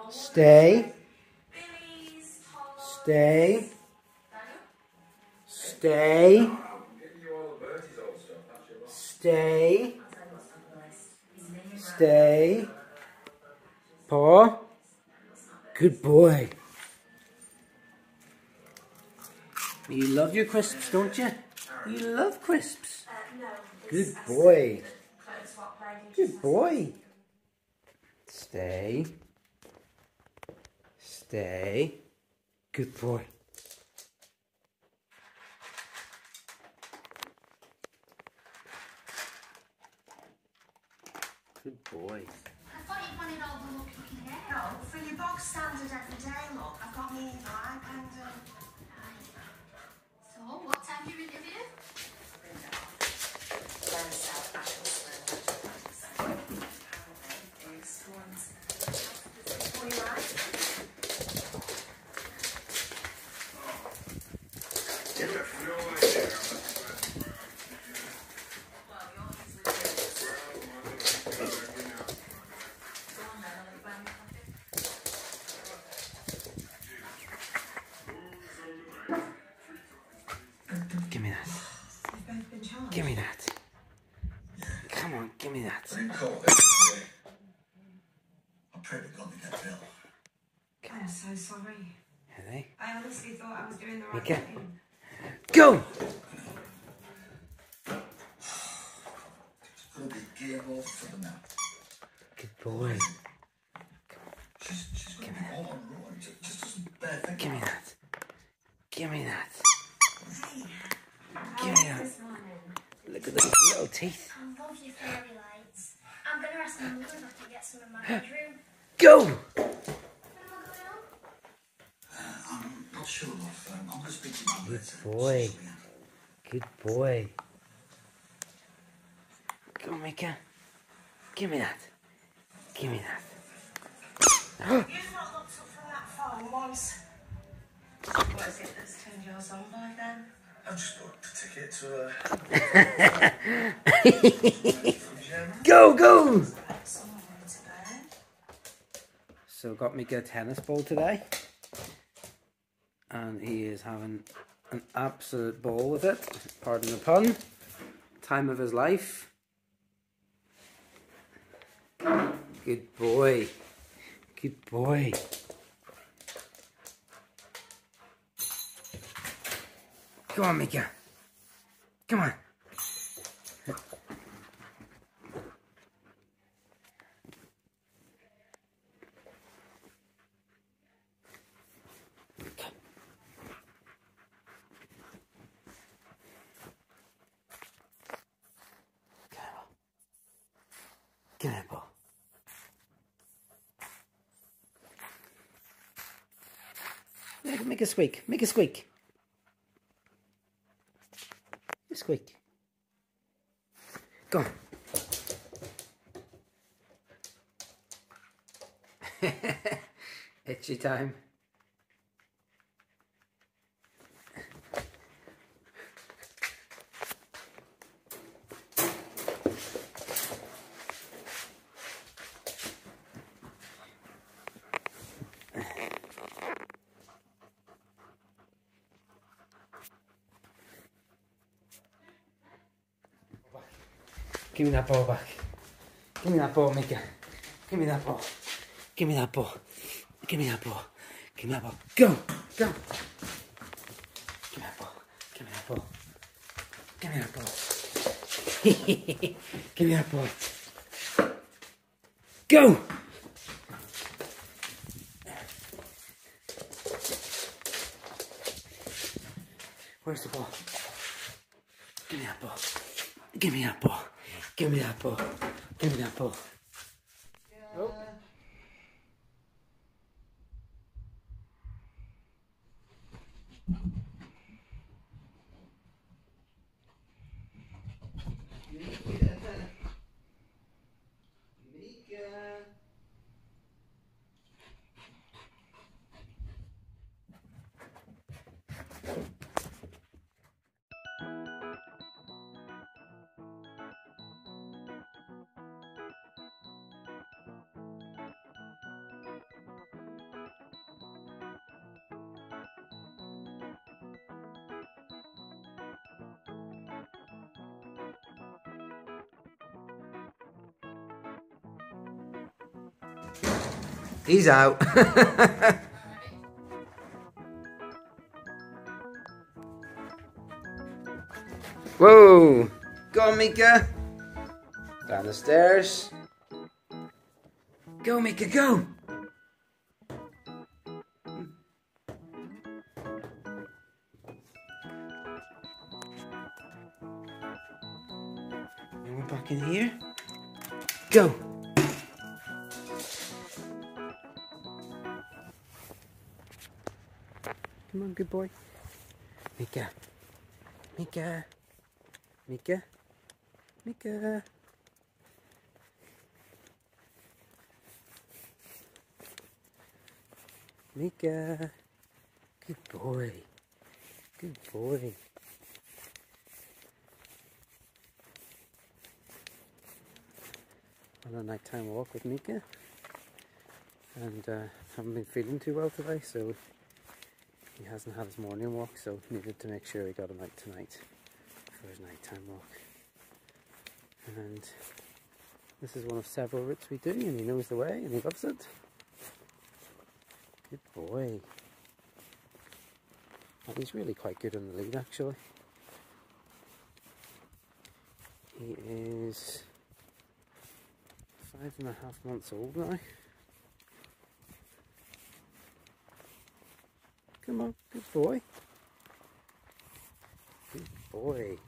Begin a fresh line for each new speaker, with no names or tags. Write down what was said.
Stay. Stay. Stay. Stay. Stay. Paw. Good boy. You love your crisps, don't you? You love crisps. Good boy. Good boy. Stay. Stay. Good boy. Good boy.
I thought you wanted all the look you can get. No, for your bog standard everyday look, I've got me evil eye pendant. So, what time do you interview?
Give me that. Give me that. Come on, give me that.
I pray to God we get Bill.
I'm so sorry.
Are they?
I honestly thought I was doing the right
Mika.
thing.
Go!
It's going to be game over for them now.
Good boy.
She's going to be all on her own. Just doesn't bear thinking.
Give me that. Give me that.
Hey,
Give me that.
this morning?
Look at those little teeth.
I love your fairy lights. I'm gonna ask my mother if I can get some in my bedroom.
Go!
When am I going on?
I'm not sure of. I'm going to speak to my
Good boy. Good boy. Go, Mika. Give me that. Give me that.
You've not looked up from that phone once. What is it that's turned yours on by then?
I've just booked a ticket to
Go, go!
Someone went to bed.
So got Mika a tennis ball today. And he is having an absolute ball with it. Pardon the pun. Time of his life. Good boy. Good boy. Come on, Mika. Come on. Give me that ball. Make a squeak. Make a squeak. A squeak. Go on. Itchy time. Give me that ball back. Give me that ball, Mika. Give me that ball. Give me that ball. Give me that ball. Give me that ball. Go! Go! Give me that ball. Give me that ball. Give me that ball. Give me that ball. Go! Where's the ball? Give me that ball. Give me that ball. Give me that ball. Give me that ball. Oh. Mika. He's out. Whoa! Go on, Mika. Down the stairs. Go, Mika, go! And we're back in here. Go! Come on, good boy. Mika. Mika. Mika. Mika. Mika. Good boy. Good boy. On a nighttime walk with Mika. And haven't been feeling too well today, so he hasn't had his morning walk, so needed to make sure he got him out tonight for his nighttime walk. And this is one of several routes we do, and he knows the way and he loves it. Good boy. And he's really quite good on the lead, actually. He is 5.5 months old now. Come on, good boy. Good boy.